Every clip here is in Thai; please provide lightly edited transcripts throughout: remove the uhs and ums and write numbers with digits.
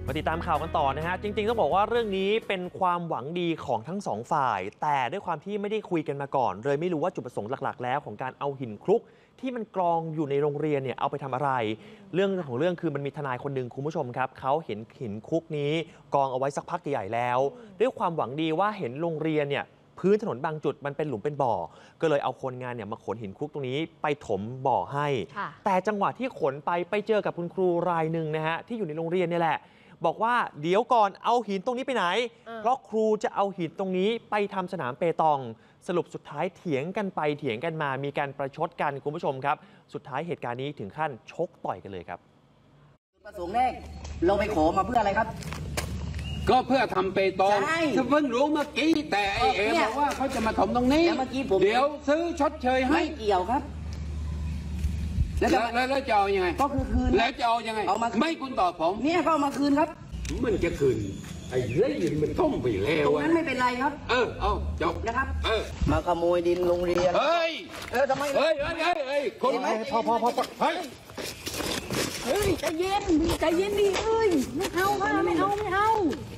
มาติดตามข่าวกันต่อนะฮะจริงๆต้องบอกว่าเรื่องนี้เป็นความหวังดีของทั้งสองฝ่ายแต่ด้วยความที่ไม่ได้คุยกันมาก่อนเลยไม่รู้ว่าจุดประสงค์หลักๆแล้วของการเอาหินคลุกที่มันกรองอยู่ในโรงเรียนเนี่ยเอาไปทำอะไรเรื่องของเรื่องคือมันมีทนายคนหนึ่งคุณผู้ชมครับเขาเห็นหินคลุกนี้กองเอาไว้สักพักใหญ่แล้วด้วยความหวังดีว่าเห็นโรงเรียนเนี่ยพื้นถนนบางจุดมันเป็นหลุมเป็นบ่อก็เลยเอาคนงานเนี่ยมาขนหินคลุกตรงนี้ไปถมบ่อให้แต่จังหวะที่ขนไปเจอกับคุณครูรายหนึ่งนะฮะที่อยู่ในโรงเรียนเนี่ยแหละบอกว่าเดี๋ยวก่อนเอาหินตรงนี้ไปไหนเพราะครูจะเอาหินตรงนี้ไปทำสนามเปตองสรุปสุดท้ายเถียงกันไปเถียงกันมามีการประชดกันคุณผู้ชมครับสุดท้ายเหตุการณ์นี้ถึงขั้นชกต่อยกันเลยครับประสงค์แรกเราไปขอมาเพื่ออะไรครับก็เพื่อทำเปตองเพิ่งรู้เมื่อกี้แต่ไอเอ๋บอกว่าเขาจะมาถมตรงนี้เดี๋ยวซื้อชดเชยให้ไม่เกี่ยวครับแล้วจะเอายังไงก็คือคืนแล้วจะเอายังไงไม่คุณตอบผมเนี่ยก็เอามาคืนครับมันจะคืนไอ้เรื่องมันต้มไปแล้วตรงนั้นไม่เป็นไรครับเอาจบนะครับมาขโมยดินโรงเรียนเฮ้ยทำไมเฮ้ยคนพอเฮ้ยใจเย็นดิไม่เอาค่ะไม่เอา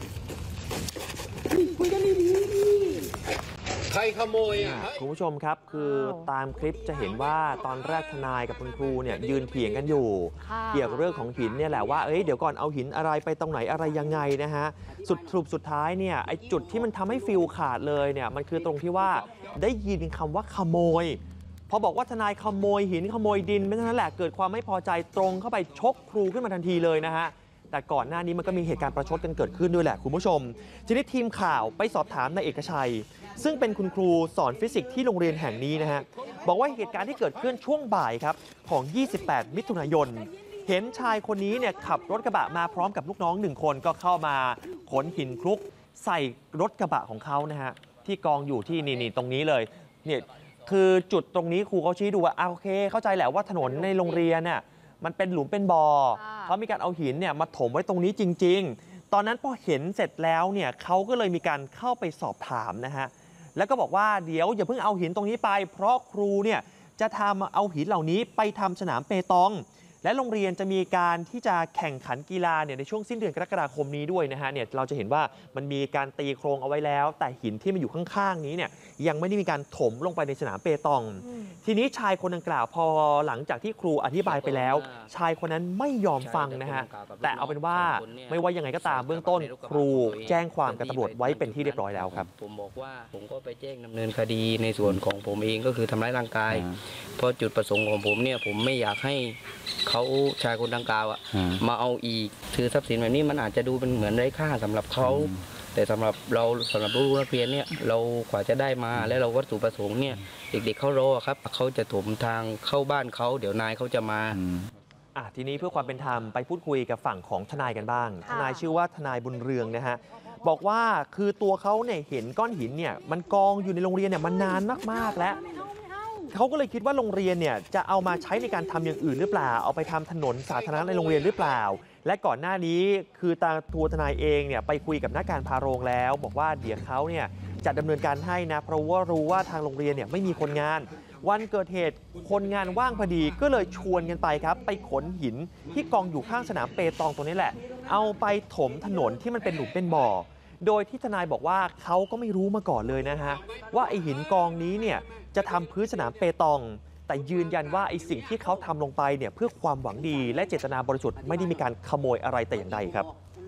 คุยกันดีใครขโมยคุณผู้ชมครับคือตามคลิปจะเห็นว่าตอนแรกทนายกับคุณครูเนี่ยยืนเถียงกันอยู่เกี่ยวกับเรื่องของหินเนี่ยแหละว่าเดี๋ยวก่อนเอาหินอะไรไปตรงไหนอะไรยังไงนะฮะสุดท้ายเนี่ยไอ้จุดที่มันทำให้ฟิลขาดเลยเนี่ยมันคือตรงที่ว่าได้ยินคำว่าขโมยพอบอกว่าทนายขโมยหินขโมยดินไม่เท่านั้นแหละเกิดความไม่พอใจตรงเข้าไปชกครูขึ้นมาทันทีเลยนะฮะแต่ก่อนหน้านี้มันก็มีเหตุการณ์ประชดกันเกิดขึ้นด้วยแหละคุณผู้ชมทีนี้ทีมข่าวไปสอบถามนายเอกชัยซึ่งเป็นคุณครูสอนฟิสิกส์ที่โรงเรียนแห่งนี้นะฮะบอกว่าเหตุการณ์ที่เกิดขึ้นช่วงบ่ายครับของ28มิถุนายนเห็นชายคนนี้เนี่ยขับรถกระบะมาพร้อมกับลูกน้อง1คนก็เข้ามาขนหินคลุกใส่รถกระบะของเขานะฮะที่กองอยู่ที่นี่ตรงนี้เลยเนี่ยคือจุดตรงนี้ครูเขาชี้ดูว่าโอเคเข้าใจแหละว่าถนนในโรงเรียนเนี่ยมันเป็นหลุมเป็นบ่อเขามีการเอาหินเนี่ยมาถมไว้ตรงนี้จริงๆตอนนั้นพอเห็นเสร็จแล้วเนี่ยเขาก็เลยมีการเข้าไปสอบถามนะฮะแล้วก็บอกว่าเดี๋ยวอย่าเพิ่งเอาหินตรงนี้ไปเพราะครูเนี่ยจะทำเอาหินเหล่านี้ไปทำสนามเปตองและโรงเรียนจะมีการที่จะแข่งขันกีฬาเนี่ยในช่วงสิ้นเดือนกรกฎาคมนี้ด้วยนะฮะเนี่ยเราจะเห็นว่ามันมีการตีโครงเอาไว้แล้วแต่หินที่มันอยู่ข้างๆนี้เนี่ยยังไม่ได้มีการถมลงไปในสนามเปตองทีนี้ชายคนดังกล่าวพอหลังจากที่ครูอธิบายไปแล้วชายคนนั้นไม่ยอมฟังนะฮะแต่เอาเป็นว่าไม่ว่ายังไงก็ตามเบื้องต้นครูแจ้งความกับตำรวจไว้เป็นที่เรียบร้อยแล้วครับผมบอกว่าผมก็ไปแจ้งดำเนินคดีในส่วนของผมเองก็คือทำร้ายร่างกายเพราะจุดประสงค์ของผมเนี่ยผมไม่อยากให้เขาชายคนดังกล่าวมาเอาอีกคือทรัพย์สินแบบนี้มันอาจจะดูเป็นเหมือนไร้ค่าสำหรับเขาแต่สำหรับเราสำหรับลูกนักเรียนเนี่ยเรากว่าจะได้มาและเราวัตถุประสงค์เนี่ยเด็กๆเขารอครับเขาจะถมทางเข้าบ้านเขาเดี๋ยวนายเขาจะมาทีนี้เพื่อความเป็นธรรมไปพูดคุยกับฝั่งของทนายกันบ้างทนายชื่อว่าทนายบุญเรืองนะฮะบอกว่าคือตัวเขาเนี่ยเห็นก้อนหินเนี่ยมันกองอยู่ในโรงเรียนเนี่ยมันนานมากๆแล้วเขาก็เลยคิดว่าโรงเรียนเนี่ยจะเอามาใช้ในการทำอย่างอื่นหรือเปล่าเอาไปทำถนนสาธารณะในโรงเรียนหรือเปล่าและก่อนหน้านี้คือตัวทนายเองเนี่ยไปคุยกับนักการพาโรงแล้วบอกว่าเดี๋ยวเขาเนี่ยจะดำเนินการให้นะเพราะว่ารู้ว่าทางโรงเรียนเนี่ยไม่มีคนงานวันเกิดเหตุคนงานว่างพอดีก็เลยชวนกันไปครับไปขนหินที่กองอยู่ข้างสนามเปตองตรงนี้แหละเอาไปถมถนนที่มันเป็นหลุมเป็นบ่อโดยที่ทนายบอกว่าเขาก็ไม่รู้มาก่อนเลยนะฮะว่าไอหินกองนี้เนี่ยจะทำพื้นสนามเปตองแต่ยืนยันว่าไอสิ่งที่เขาทำลงไปเนี่ยเพื่อความหวังดีและเจตนาบริสุทธิ์ไม่ได้มีการขโมยอะไรแต่อย่างใดครับ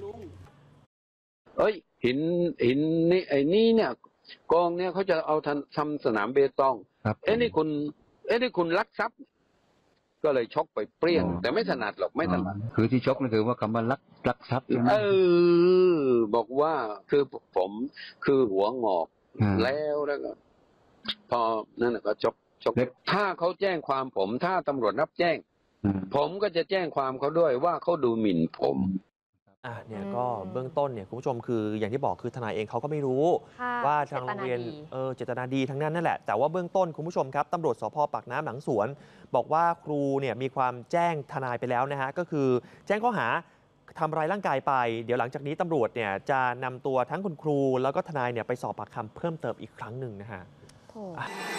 หินนี่ไอ้นี่เนี่ยกองเนี่ยเขาจะเอาทำสนามเปตองนี่คุณลักทรัพย์ก็เลยชกไปเปรี้ยงแต่ไม่ถนัดหรอกไม่ถนัดคือที่ชกนั่นคือว่าคำว่าลักทรัพย์บอกว่าคือผมคือหัวงอกแล้วก็พอนั่นก็ชกถ้าเขาแจ้งความผมถ้าตำรวจรับแจ้งผมก็จะแจ้งความเขาด้วยว่าเขาดูหมิ่นผมเนี่ยก็เบื้องต้นเนี่ยคุณผู้ชมคืออย่างที่บอกคือทนายเองเขาก็ไม่รู้ว่าทางโรงเรียนเจตนาดีทั้งนั้นนั่นแหละแต่ว่าเบื้องต้นคุณผู้ชมครับตำรวจสภ.ปากน้ำหลังสวนบอกว่าครูเนี่ยมีความแจ้งทนายไปแล้วนะฮะก็คือแจ้งข้อหาทำร้ายร่างกายไปเดี๋ยวหลังจากนี้ตำรวจเนี่ยจะนำตัวทั้งคุณครูแล้วก็ทนายเนี่ยไปสอบปากคำเพิ่มเติมอีกครั้งหนึ่งนะฮะ